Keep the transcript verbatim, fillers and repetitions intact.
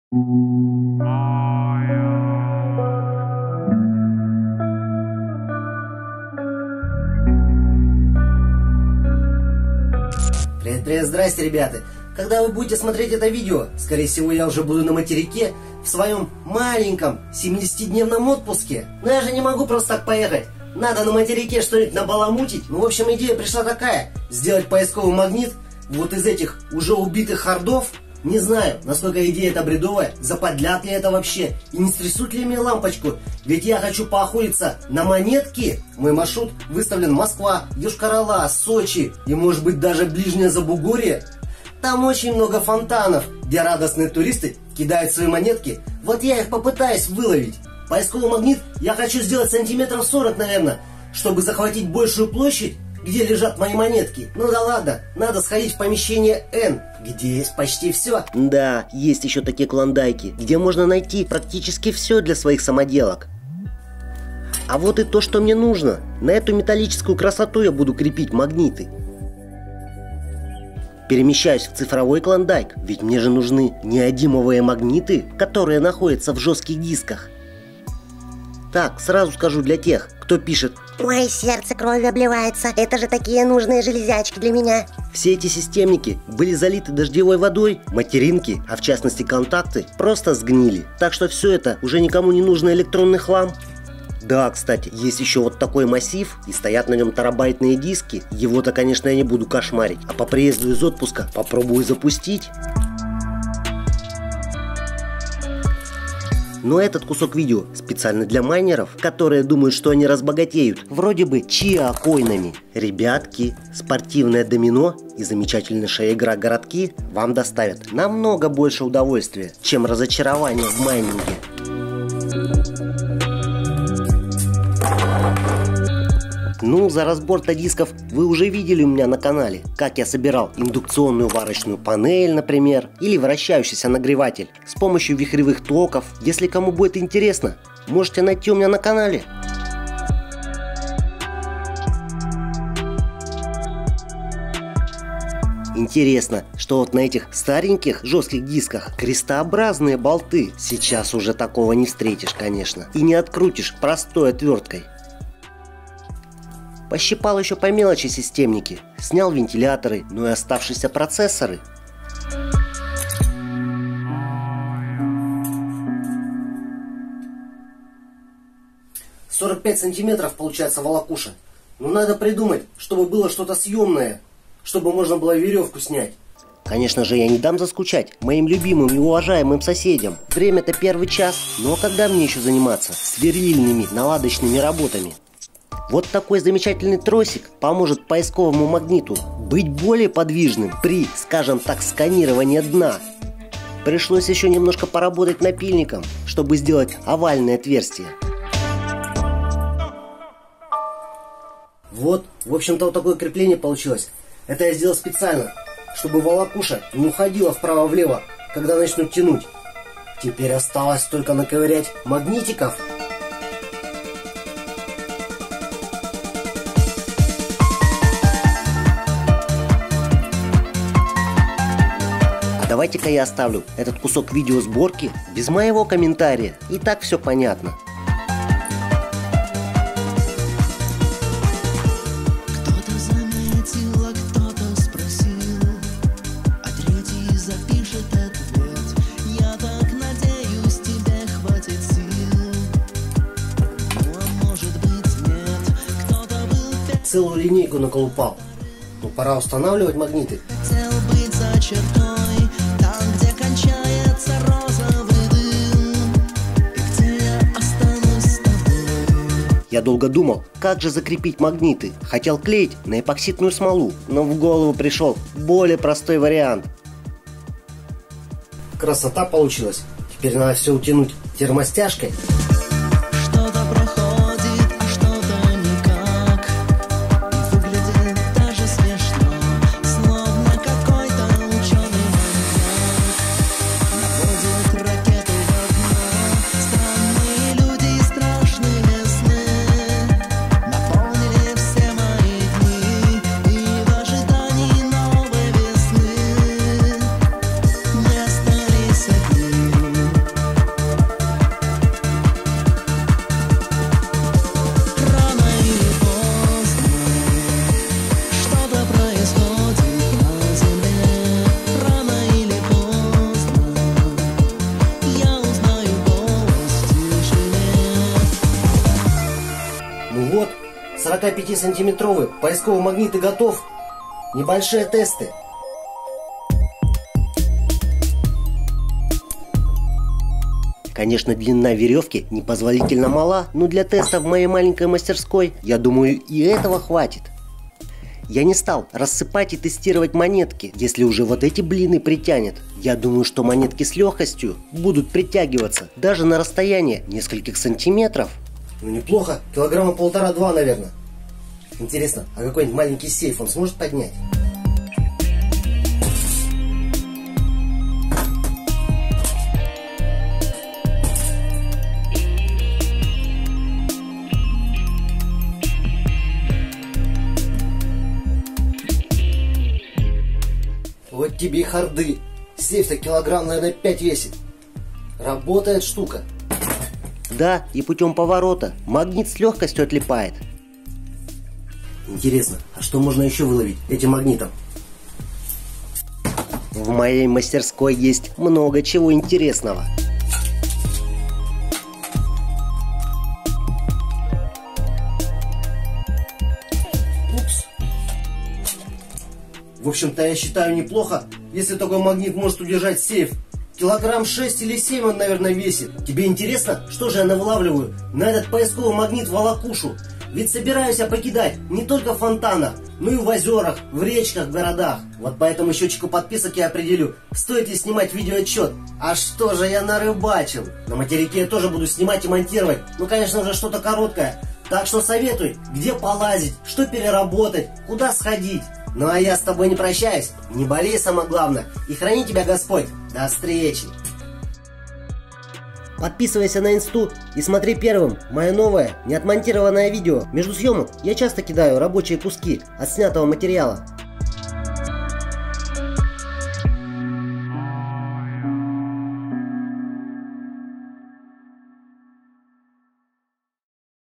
Привет, привет, здрасте, ребята! Когда вы будете смотреть это видео, скорее всего, я уже буду на материке в своем маленьком семидесятидневном отпуске. Но я же не могу просто так поехать. Надо на материке что-нибудь набаламутить. Ну, в общем, идея пришла такая: сделать поисковый магнит вот из этих уже убитых хардов. Не знаю, насколько идея эта бредовая, заподлят ли это вообще, и не стрясут ли мне лампочку. Ведь я хочу поохотиться на монетки. Мой маршрут выставлен Москва, Йошкар-Ола, Сочи и, может быть, даже ближнее Забугорье. Там очень много фонтанов, где радостные туристы кидают свои монетки. Вот я их попытаюсь выловить. Поисковый магнит я хочу сделать сантиметров сорок, наверное, чтобы захватить большую площадь, где лежат мои монетки. Ну да ладно, надо сходить в помещение N, где есть почти все. Да, есть еще такие клондайки, где можно найти практически все для своих самоделок. А вот и то, что мне нужно. На эту металлическую красоту я буду крепить магниты. Перемещаюсь в цифровой клондайк, ведь мне же нужны неодимовые магниты, которые находятся в жестких дисках. Так, сразу скажу для тех, кто пишет: «Ой, сердце кровью обливается, это же такие нужные железячки для меня». Все эти системники были залиты дождевой водой, материнки, а в частности контакты, просто сгнили. Так что все это уже никому не нужный электронный хлам. Да, кстати, есть еще вот такой массив, и стоят на нем терабайтные диски. Его-то, конечно, я не буду кошмарить, а по приезду из отпуска попробую запустить. Но этот кусок видео специально для майнеров, которые думают, что они разбогатеют вроде бы чиа-койнами. Ребятки, спортивное домино и замечательнейшая игра «Городки» вам доставят намного больше удовольствия, чем разочарование в майнинге. Ну, за разбор-то дисков вы уже видели у меня на канале, как я собирал индукционную варочную панель, например, или вращающийся нагреватель с помощью вихревых токов. Если кому будет интересно, можете найти у меня на канале. Интересно, что вот на этих стареньких жестких дисках крестообразные болты. Сейчас уже такого не встретишь, конечно, и не открутишь простой отверткой. Пощипал еще по мелочи системники, снял вентиляторы, ну и оставшиеся процессоры. сорок пять сантиметров получается волокуша. Но надо придумать, чтобы было что-то съемное, чтобы можно было веревку снять. Конечно же, я не дам заскучать моим любимым и уважаемым соседям. Время-то первый час, но когда мне еще заниматься сверлильными наладочными работами? Вот такой замечательный тросик поможет поисковому магниту быть более подвижным при, скажем так, сканировании дна. Пришлось еще немножко поработать напильником, чтобы сделать овальное отверстие. Вот, в общем-то, вот такое крепление получилось. Это я сделал специально, чтобы волокуша не уходила вправо-влево, когда начнут тянуть. Теперь осталось только наковырять магнитиков. Давайте-ка я оставлю этот кусок видеосборки без моего комментария. И так все понятно. Кто-то заметил, а кто-то спросил, а третий запишет ответ. Я так надеюсь, тебе хватит сил. Ну а может быть нет. Кто-то был Целую линейку наколупал. Ну пора устанавливать магниты. хотел быть за чертой. Я долго думал, как же закрепить магниты. Хотел клеить на эпоксидную смолу, но в голову пришел более простой вариант. Красота получилась. Теперь надо все утянуть термостяжкой. Что-то проходит, а что-то никак. Выглядит даже смешно, словно какой-то ученый маньяк наводит ракету в окно. Странные люди, страшные сны наполнили все мои дни, и в ожидании новой весны не остались одни. сорокапятисантиметровый поисковый магнит и готов. Небольшие тесты. Конечно, длина веревки непозволительно мала, но для теста в моей маленькой мастерской, я думаю, и этого хватит. Я не стал рассыпать и тестировать монетки, если уже вот эти блины притянет. Я думаю, что монетки с легкостью будут притягиваться даже на расстояние нескольких сантиметров. Ну неплохо, килограмма полтора-два, наверное. Интересно, а какой-нибудь маленький сейф он сможет поднять? Вот тебе и харды. Сейф-то килограмм, наверное, пять весит. Работает штука. Да, и путем поворота магнит с легкостью отлипает. Интересно, а что можно еще выловить этим магнитом? В моей мастерской есть много чего интересного. Упс. В общем-то, я считаю неплохо, если такой магнит может удержать сейф. Килограмм шесть или семь он, наверное, весит. Тебе интересно, что же я навылавливаю на этот поисковый магнит волокушу? Ведь собираюсь я покидать не только в фонтанах, но и в озерах, в речках, в городах. Вот по этому счетчику подписок я определю, стоит ли снимать видеоотчет. А что же я нарыбачил? На материке я тоже буду снимать и монтировать. Ну, конечно же, что-то короткое. Так что советуй, где полазить, что переработать, куда сходить. Ну а я с тобой не прощаюсь. Не болей, самое главное. И храни тебя Господь. До встречи. Подписывайся на инсту и смотри первым мое новое неотмонтированное видео. Между съемок я часто кидаю рабочие куски от снятого материала.